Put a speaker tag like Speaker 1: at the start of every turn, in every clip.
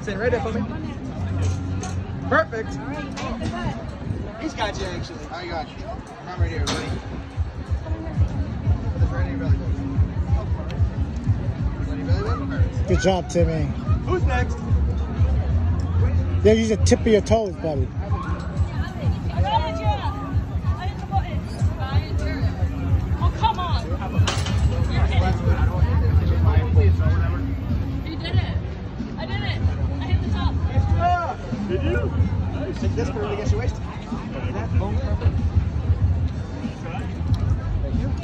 Speaker 1: Stand right up for me. Perfect.
Speaker 2: All right,
Speaker 1: He's got you, actually.
Speaker 3: I got you.
Speaker 1: I'm right here, buddy. Put this right in your belly button.
Speaker 4: Good job, Timmy.
Speaker 1: Who's next?
Speaker 4: Yeah, use the tip of your toes, buddy.
Speaker 2: Oh, come on. You did it. I did it. I hit the top.
Speaker 1: Did you? Take this, put it against your waist. That bone perfect. Thank you.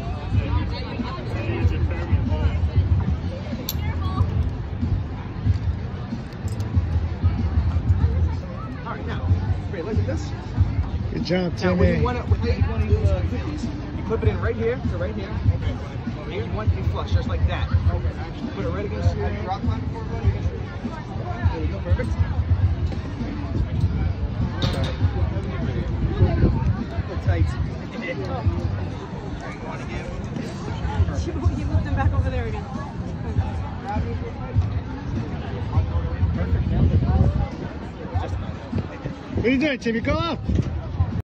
Speaker 1: All right, now, great. Look at this.
Speaker 4: Good job,
Speaker 1: Now, when
Speaker 4: Timmy.
Speaker 1: you want to use cookies, you clip it in right here to right here. Okay. And you want it to be flush, just like that. Okay. Put it right against your rock line before, buddy. There you go, perfect. Look tight.
Speaker 2: You moved them back over there again.
Speaker 1: Perfect.
Speaker 4: What are you doing, Timmy? Go up.